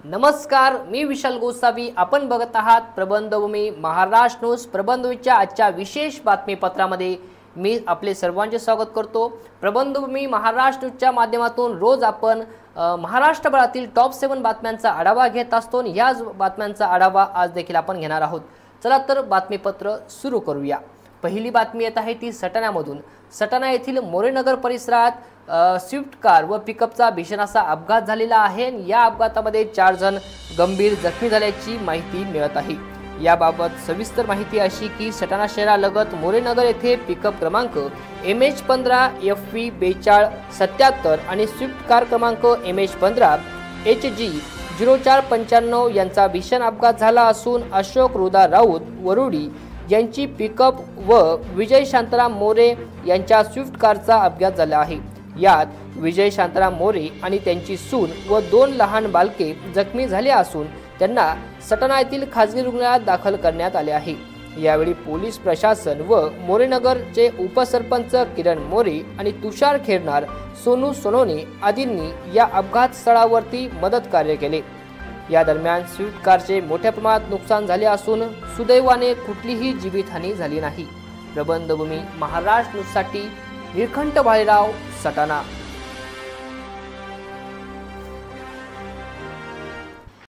नमस्कार, मी विशाल गोसावी। आपण बघत आहात प्रबंधभूमी महाराष्ट्र न्यूज। प्रबंधभूमीच्या आजच्या विशेष बातमीपत्रामध्ये मी आपले सर्वांचे स्वागत करतो। प्रबंधभूमी महाराष्ट्र न्यूजच्या माध्यमातून रोज आपण महाराष्ट्रभरातील टॉप 7 बातम्यांचा आढावा घेत असतो। याच बातम्यांचा आढावा आज देखील आपण घेणार आहोत। चला तर बातमीपत्र सुरू करूया। पहिली बातमी येत आहे ती सटाण्यामधून। सटाणा येथील मोरेनगर परिसरात स्विफ्ट कार व पिकअपचा भीषण असा अपघात झालेला आहे। या अपघातामध्ये 4 जण गंभीर जखमी झाल्याची माहिती मिळत आहे। याबाबत सविस्तर माहिती अशी की सटाणा शहरालगत मोरेनगर येथे पिकअप क्रमांक MH15 FV 4277 आणि स्विफ्ट कार क्रमांक MH15 HG 0495 यांचा भीषण अपघात झाला असून अशोक रुदा राऊत वरुडी यांची पिकअप व विजय शांताराम मोरे यांच्या स्विफ्ट कारचा अपघात झाला आहे। यात विजय शांताराम मोरे आणि त्यांची सून व 2 लहान बालके जखमी झाले असून त्यांना सटाणा येथील खासगी रुग्णालयात दाखल करण्यात आले आहे। यावेळी पोलीस प्रशासन व मोरेनगरचे उपसरपंच किरण मोरे आणि तुषार खेरनार, सोनू सोनोने आदींनी या अपघात स्थळावरती मदत कार्य केले। या दरम्यान स्विफ्ट कारचे मोठ्या प्रमाणात नुकसान झाले असून सुदैवाने कुठलीही जीवितहानी झाली नाही। प्रबंधभूमी महाराष्ट्र न्यूजसाठी निळकंठ भालेराव, सटाणा।